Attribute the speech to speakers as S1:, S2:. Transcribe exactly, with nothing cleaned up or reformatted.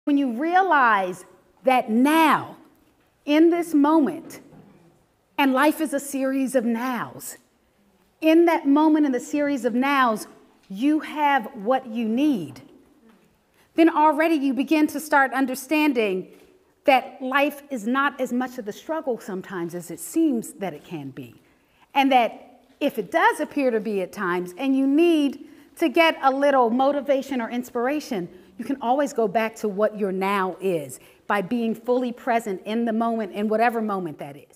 S1: When you realize that now, in this moment, and life is a series of nows, in that moment in the series of nows, you have what you need, then already you begin to start understanding that life is not as much of the struggle sometimes as it seems that it can be. And that if it does appear to be at times, and you need to get a little motivation or inspiration, you can always go back to what your now is by being fully present in the moment, in whatever moment that is.